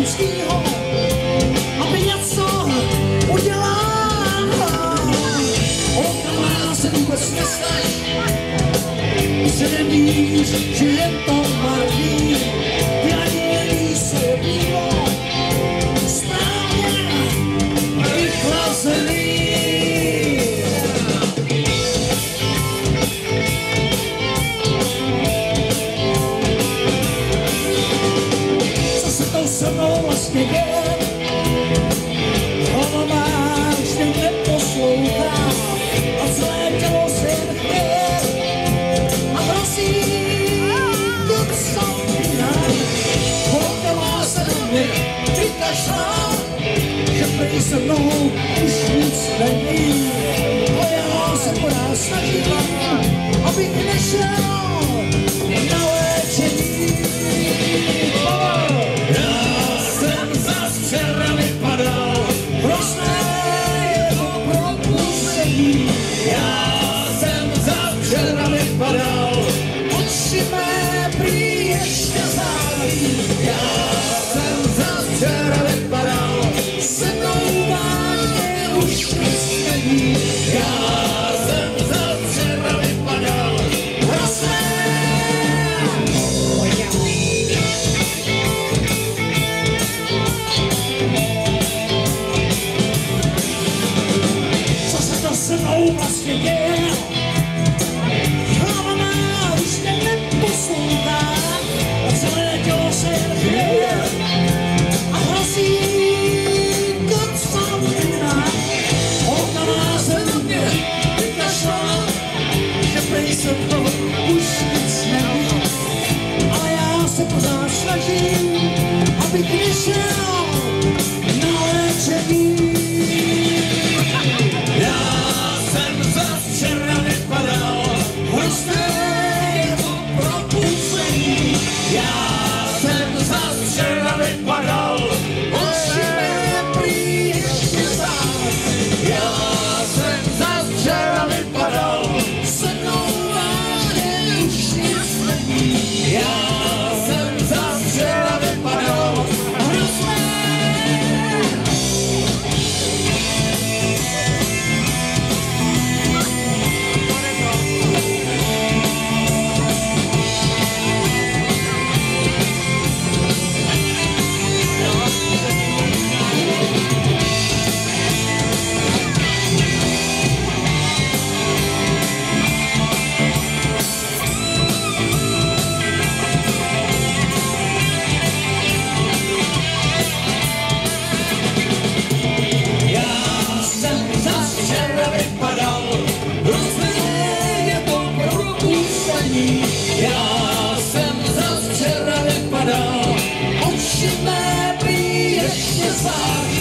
Zlínskýho, aby něco udělal. Okama se vůbec nesnaž, že nevíš, že je to marný, ty ani nevíš, co je býlo, správně vychlazený. Co se to se mnou vlastně děje? Hlava má už mě neposlouchá a celé tělo se jen chvěje a prosí to zapínám. Holka má se do mě vykašlá, že prý se mnou už nic není. A já se pořád snažím, abych nešel na léčení. Já jsem zas včera vypadal, hrozné je to propustení. Já jsem zas včera vypadal, oči mé prý ještě září. Já jsem zas včera vypadal, se mnou vážně už nic není. Já jsem zas včera vypadal, hrozné. Co se to se mnou vlastně děje? Hlava má už mě neposlouchá a celé tělo se jen chvěje a hrozí kocovina. Holka má se do mě vykašlala, že prý se mnou už nic neví. Ale já se pořád snažím, abych nešel na léčení. Já jsem zas včera vypadal, hrozné je to propustení. Já jsem zas včera vypadal, oči mé prý ještě září. Já jsem zas včera vypadal, se mnou vážně už nic není. Já jsem zas včera vypadal, hrozné. Já jsem zas včera vypadal, oči mé prý ještě září.